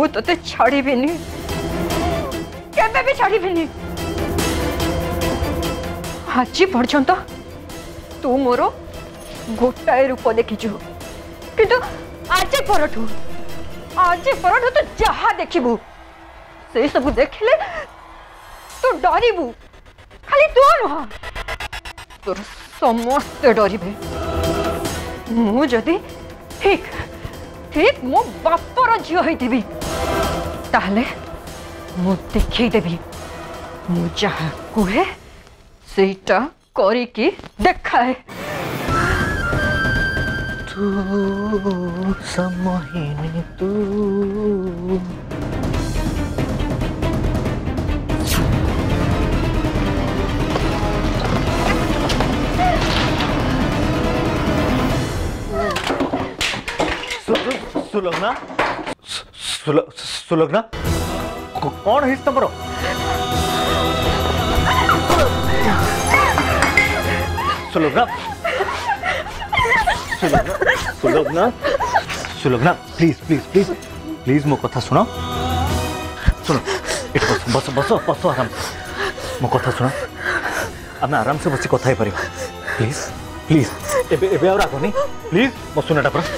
ते छाड़ी केबे भी छाड़ी आज पर्यंत तू मोर गोटाए रूप देखीचु किंतु आज परठू तू जहा देखबू से सब देखिले तू डरबू खाली तू नुह तोर समस्ते डरबे मु जदि ठीक ठीक मो बापर झील होइथिबी ताहले मु देखैदेबी मु जहा कुहे सेटा करिकी देखाए तू समहिनी तू सुलग्ना सुलग्ना कौन है तुम Sulagna Sulagna Sulagna please please please please मो कथा सुनो सुनो बस बस बस आराम मो कथा सुनो आम आराम से बस कथा प्लीज प्लीज एबे और आगनी प्लीज मो सुनाटा पर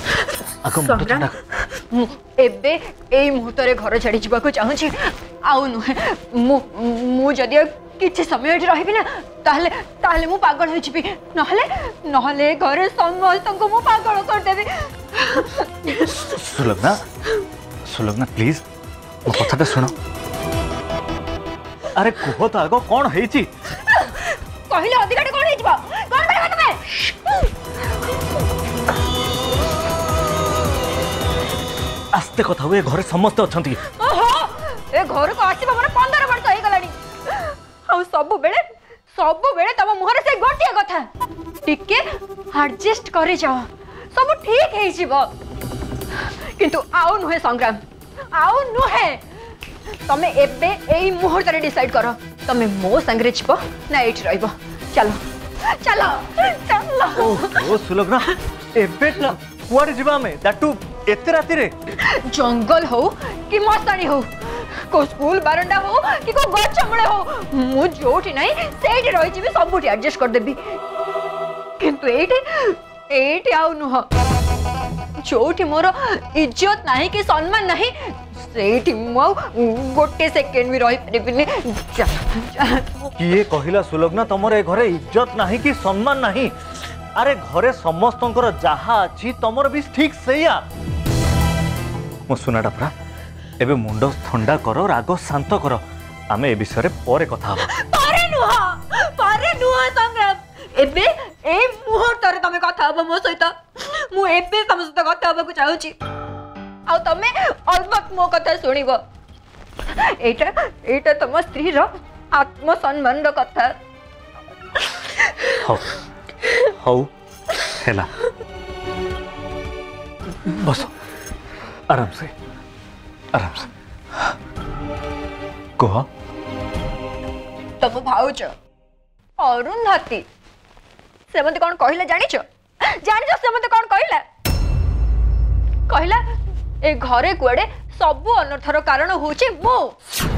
एबे एई मुहूर्त घर छाड़ी जावाक चाहूँगी आउ नुहे मु जदि किसी समय रही ना ताहले ताहले मु पागल हो जिबी नहले नहले घरे समस्त को मु पागल कर देबी सुलग्ना सुलग्ना प्लीज मो कथाटा सुनो अरे कह तो आगो कौन हेची कहले अधिकाटे कौन हेजिबो कौन करबा तमे आस्ते कथा हुए घरे समस्त अछंती ओहो ए घर को आसीबा मन 15 वर्ष हो गलानी आ सब बेले तम मुहर से गोटिया कथा टिके एडजस्ट करि जाओ सब ठीक हे जिवो किंतु आउ नुहे संग्राम आउ नुहे तमे एबे एई मुहूर्त रे डिसाइड करो तमे मो संगरे छिपो ना एठी रहइबो चलो चलो चलो ओ सुलग्ना एबे कुआडे जिबा में दैट एते राती रे जंगल हो कि मस्तानी हो को स्कूल बारंडा हो कि को गछ मुळे हो मु जोठी नाही सेठी रहि जिबी सबुठी एडजस्ट कर देबी किंतु एठी आउ नुह जोठी मोर इज्जत नाही कि सम्मान नाही सेठी मु गोटे सेकेंड भी रहि परिबिनी किए कहिला सुलग्ना तमरे ए घरे इज्जत नाही कि सम्मान नाही अरे घरे समस्तंकर जहा अछि तमर भी ठीक सैया मो सुनाटा परा एबे मुंड ठंडा करो राग शांत करो आमे ए विषय रे परे कथा हबा पारे नुहा संग्राम एबे ए मुहूर्त रे तमे कथा हबो मो सहित मु एबे तम सहित कथा हबा को चाहूची आ तमे अलबत मो कथा सुनिबो एटा तम स्त्री रो आत्मसम्मान रो कथा हो हो हेला बस आराम से कह तब भाउच अरुंधति से मते कौन कहले जानिछ से मते कौन कहला ए घरे कुआडे सब अनर्थर कारण होची मो